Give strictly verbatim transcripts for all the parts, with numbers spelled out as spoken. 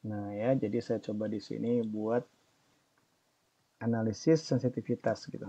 Nah ya, jadi saya coba di sini buat analisis sensitivitas gitu.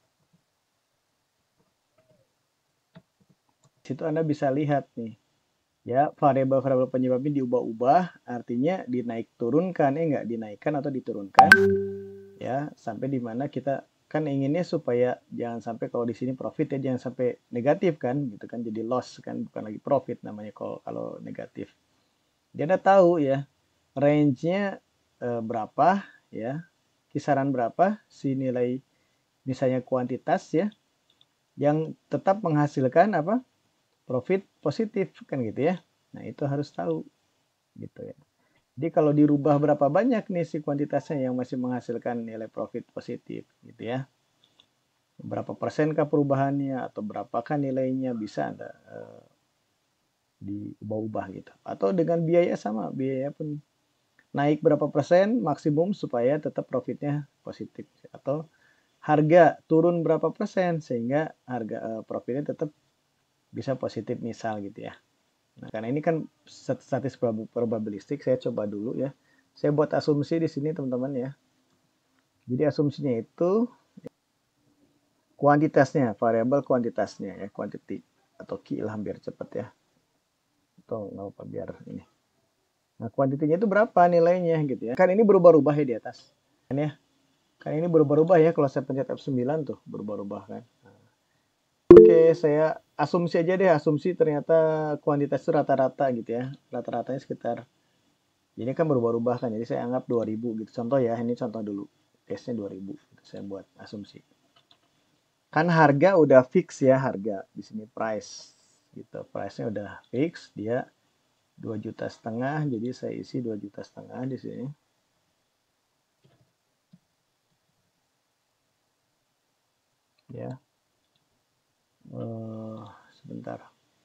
Di situ Anda bisa lihat nih, ya variabel-variabel penyebabnya diubah-ubah, artinya dinaik turunkan, ya nggak dinaikkan atau diturunkan, ya sampai di mana kita kan inginnya supaya jangan sampai kalau di sini profit ya jangan sampai negatif kan, gitu kan jadi loss kan, bukan lagi profit namanya kalau kalau negatif. Dia Anda tahu ya range-nya eh, berapa ya, kisaran berapa si nilai misalnya kuantitas ya yang tetap menghasilkan apa profit positif kan gitu ya. Nah itu harus tahu gitu ya. Jadi kalau dirubah berapa banyak nih si kuantitasnya yang masih menghasilkan nilai profit positif gitu ya. Berapa persenkah perubahannya atau berapakah nilainya bisa Anda uh, diubah-ubah gitu. Atau dengan biaya sama, biaya pun naik berapa persen maksimum supaya tetap profitnya positif. Atau harga turun berapa persen sehingga harga uh, profitnya tetap bisa positif misal gitu ya. Nah, karena ini kan statis probabilistik, saya coba dulu ya. Saya buat asumsi di sini teman-teman ya. Jadi asumsinya itu kuantitasnya, variabel kuantitasnya ya, quantity atau Q lah biar cepat ya. Atau nggak apa biar ini. Nah, kuantitinya itu berapa nilainya gitu ya. Kan ini berubah-ubah ya di atas. Kan ya. Kan ini berubah-ubah ya kalau saya pencet F sembilan tuh berubah-ubah kan. Oke, saya asumsi aja deh, asumsi ternyata kuantitas itu rata-rata gitu ya. Rata-ratanya sekitar ini kan berubah-ubah kan, jadi saya anggap dua ribu gitu. Contoh ya, ini contoh dulu. Case-nya dua ribu, gitu. Saya buat asumsi. Kan harga udah fix ya, harga. Di sini price. Gitu. Price-nya udah fix, dia dua juta setengah, jadi saya isi dua juta setengah di sini. Ya. Uh, sebentar.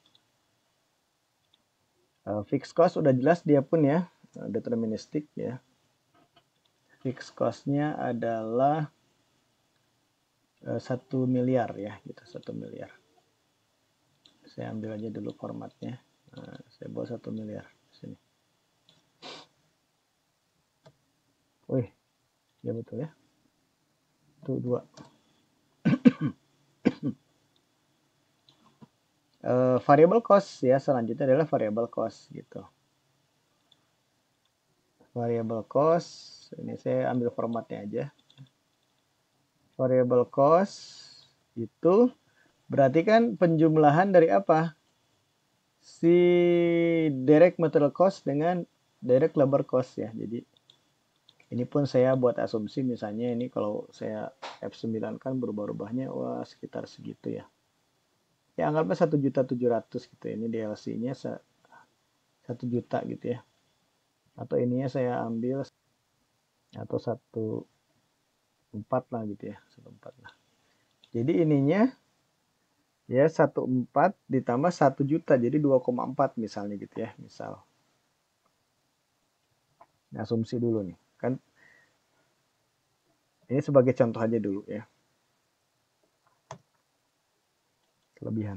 Uh, fixed cost udah jelas dia pun ya, uh, deterministik ya. Fixed cost-nya adalah uh, satu miliar ya, gitu, satu miliar. Saya ambil aja dulu formatnya. Nah, saya bawa satu miliar di sini. Wih, ya betul ya. Itu dua. Uh, variable cost ya, selanjutnya adalah variable cost gitu. Variable cost, ini saya ambil formatnya aja. Variable cost itu berarti kan penjumlahan dari apa? Si direct material cost dengan direct labor cost ya. Jadi ini pun saya buat asumsi misalnya ini kalau saya F sembilan kan berubah-ubahnya wah sekitar segitu ya. Ya anggapnya satu juta tujuh ratus gitu. Ini D L C-nya satu juta gitu ya. Atau ininya saya ambil atau satu empat lah gitu ya, satu empat lah. Jadi ininya ya satu empat ditambah satu juta jadi dua koma empat misalnya gitu ya, misal. Nah, asumsi dulu nih. Kan ini sebagai contoh aja dulu ya. Kelebihan.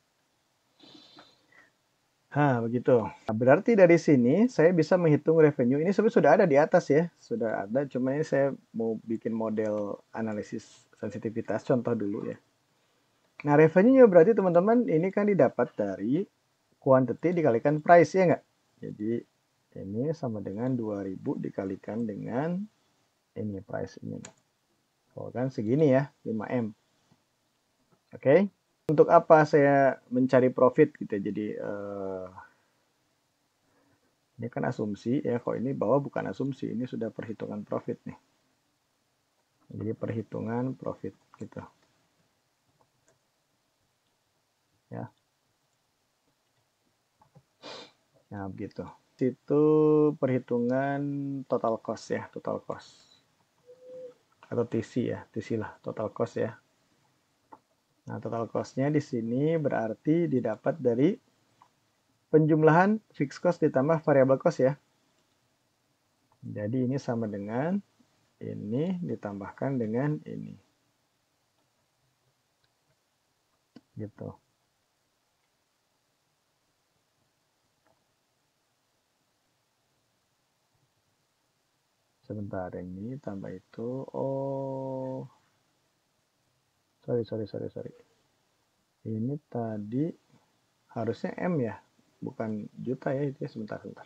Nah, begitu. Nah, berarti dari sini saya bisa menghitung revenue. Ini sebenarnya sudah ada di atas ya. Sudah ada, cuma ini saya mau bikin model analisis sensitivitas contoh dulu ya. Nah, revenue-nya berarti teman-teman ini kan didapat dari quantity dikalikan price ya nggak? Jadi ini sama dengan dua ribu dikalikan dengan ini price ini. Oh kan segini ya, lima M. Oke. Okay? Untuk apa saya mencari profit gitu. Jadi uh, ini kan asumsi ya, kok ini bawah bukan asumsi, ini sudah perhitungan profit nih. Jadi perhitungan profit gitu. Ya. Nah, begitu. Itu perhitungan total cost ya, total cost. Atau T C ya, T C lah, total cost ya. Nah, total cost-nya di sini berarti didapat dari penjumlahan fixed cost ditambah variable cost ya. Jadi ini sama dengan ini ditambahkan dengan ini. Gitu. sebentar, ini tambah itu. Oh, sorry, sorry, sorry, sorry. Ini tadi harusnya M ya, bukan juta ya, itu ya. Sebentar, sebentar.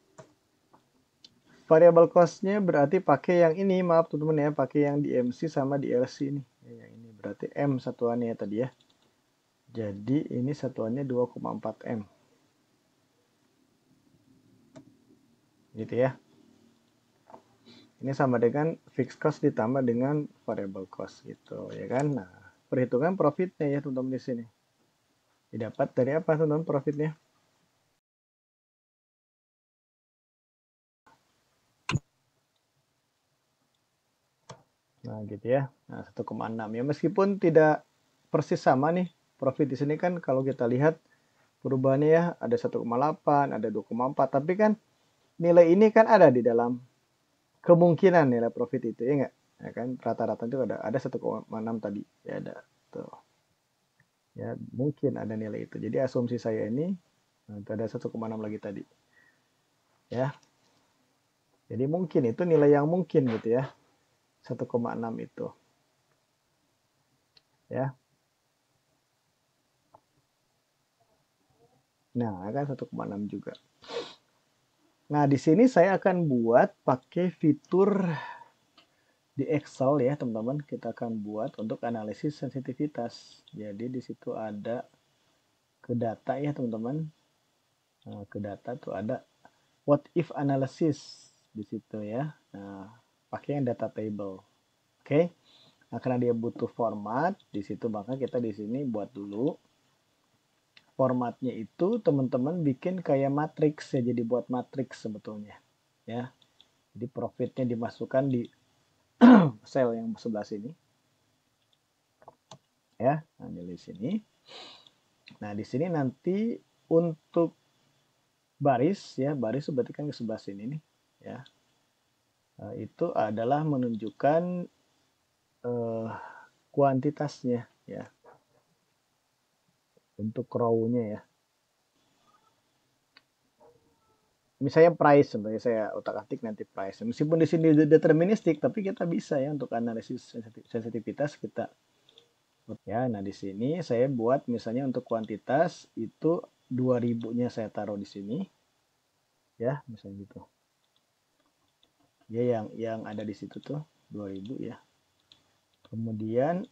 Variable cost-nya berarti pakai yang ini, maaf teman-teman ya, pakai yang di M C sama di L C ini. Ya, yang ini berarti M satuannya ya tadi ya. Jadi ini satuannya dua koma empat M. Gitu ya. Ini sama dengan fixed cost ditambah dengan variable cost gitu ya kan. Nah, perhitungan profitnya ya teman-teman di sini. Didapat dari apa teman-teman profitnya? Nah, gitu ya. Nah, satu koma enam ya, meskipun tidak persis sama nih profit di sini kan, kalau kita lihat perubahannya ya ada satu koma delapan, ada dua koma empat, tapi kan nilai ini kan ada di dalam kemungkinan nilai profit itu ya enggak? Ya kan rata-rata itu ada ada satu koma enam tadi ya, ada tuh. Ya, mungkin ada nilai itu. Jadi asumsi saya ini nah, itu ada satu koma enam lagi tadi. Ya. Jadi mungkin itu nilai yang mungkin gitu ya. satu koma enam itu. Ya. Nah, kan satu koma enam juga. Nah, di sini saya akan buat pakai fitur di Excel ya, teman-teman. Kita akan buat untuk analisis sensitivitas. Jadi di situ ada ke data ya, teman-teman. Nah, ke data tuh ada what if analysis di situ ya. Nah, pakai yang data table. Oke. Okay? Nah, karena dia butuh format di situ, maka kita di sini buat dulu formatnya itu teman-teman bikin kayak matriks ya, jadi buat matriks sebetulnya ya. Jadi profitnya dimasukkan di sel yang sebelah sini ya. Nah, di sini. Nah, di sini nanti untuk baris ya, baris berarti kan ke sebelah sini nih ya. Nah, itu adalah menunjukkan eh, kuantitasnya ya. Untuk row-nya ya. Misalnya price, sebenarnya saya otak-atik nanti price. Meskipun di sini deterministik, tapi kita bisa ya untuk analisis sensitivitas kita. Ya, nah di sini saya buat misalnya untuk kuantitas itu dua ribu-nya saya taruh di sini. Ya, misalnya gitu. Ya, yang yang ada di situ tuh dua ribu ya. Kemudian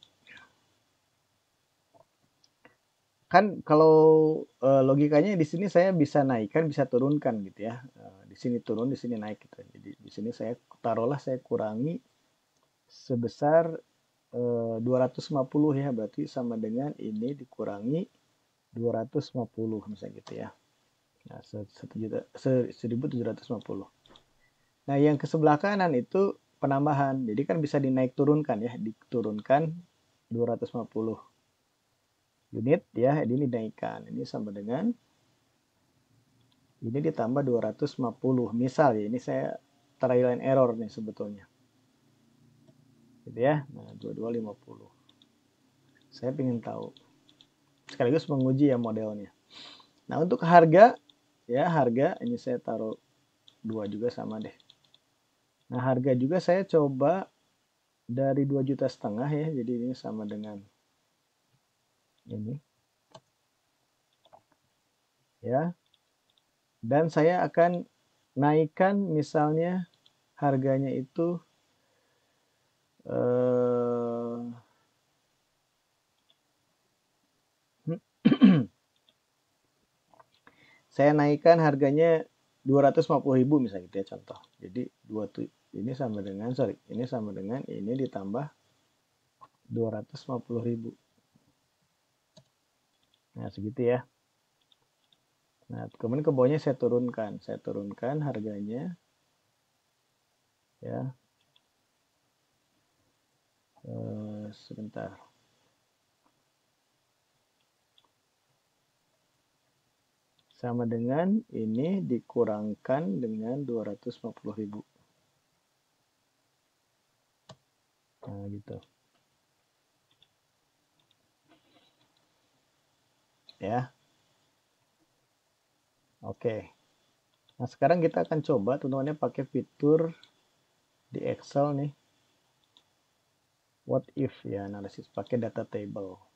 kan kalau uh, logikanya di sini saya bisa naikkan, bisa turunkan gitu ya. Uh, di sini turun, di sini naik gitu. Jadi di sini saya taruhlah saya kurangi sebesar uh, dua ratus lima puluh ya, berarti sama dengan ini dikurangi dua ratus lima puluh misalnya gitu ya. Nah, satu juta seribu tujuh ratus lima puluh. Nah, yang ke sebelah kanan itu penambahan. Jadi kan bisa dinaik turunkan ya, diturunkan dua ratus lima puluh unit ya, ini dinaikkan. Ini sama dengan ini ditambah dua ratus lima puluh. Misal ya, ini saya trial and error nih sebetulnya. Gitu ya. Nah, dua ribu dua ratus lima puluh. Saya ingin tahu. Sekaligus menguji ya modelnya. Nah, untuk harga ya, harga ini saya taruh dua juga sama deh. Nah, harga juga saya coba dari dua juta setengah ya. Jadi ini sama dengan ini. Ya. Dan saya akan naikkan misalnya harganya itu eh, saya naikkan harganya dua ratus lima puluh ribu misalnya gitu ya, contoh. Jadi dua tuh ini sama dengan sorry, ini sama dengan ini ditambah dua ratus lima puluh ribu. Nah, segitu ya. Nah, kemudian ke bawahnya saya turunkan. Saya turunkan harganya ya. Eh, sebentar. Sama dengan ini dikurangkan dengan dua ratus lima puluh ribu. Nah, gitu. Ya. Oke. Nah, sekarang kita akan coba teman-teman pakai fitur di Excel nih. What if ya, analisis pakai data table.